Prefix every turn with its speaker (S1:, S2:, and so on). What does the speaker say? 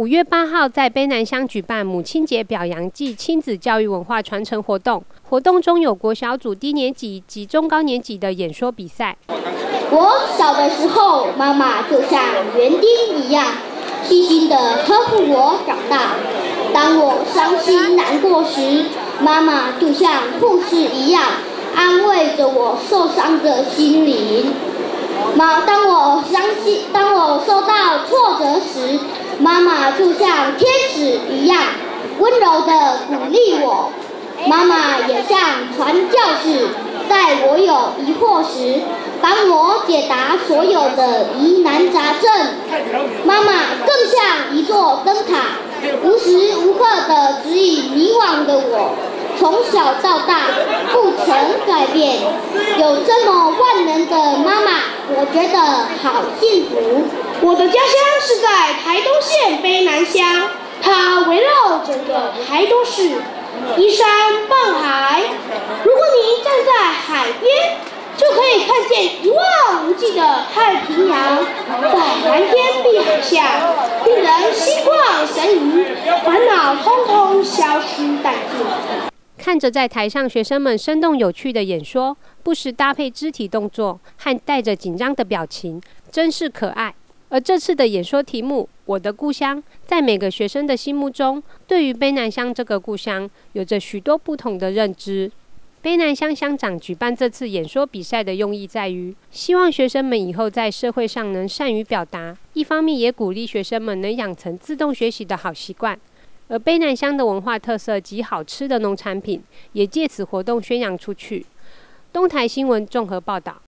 S1: 5月8号在卑南乡举办母亲节表扬暨亲子教育文化传承活动，活动中有国小组低年级及中高年级的演说比赛。
S2: 我小的时候，妈妈就像园丁一样，细心地呵护我长大。当我伤心难过时，妈妈就像护士一样，安慰着我受伤的心灵。当我受到挫折时，妈妈就像天使一样，温柔地鼓励我。妈妈也像传教士，在我有疑惑时，帮我解答所有的疑难杂症。妈妈更像一座灯塔，无时无刻地指引迷惘的我。从小到大不曾改变，有这么万能的妈妈，我觉得好幸福。
S3: 我的家乡是在台东县卑南乡，它围绕整个台东市，依山傍海。如果你站在海边，就可以看见一望无际的太平洋，在蓝天碧海下，令人心旷神怡，烦恼通通消失殆尽。
S1: 看着在台上学生们生动有趣的演说，不时搭配肢体动作和带着紧张的表情，真是可爱。而这次的演说题目“我的故乡”，在每个学生的心目中，对于卑南乡这个故乡，有着许多不同的认知。卑南乡乡长举办这次演说比赛的用意在于，希望学生们以后在社会上能善于表达，一方面也鼓励学生们能养成自动学习的好习惯。而卑南乡的文化特色及好吃的农产品，也借此活动宣扬出去。东台新闻综合报道。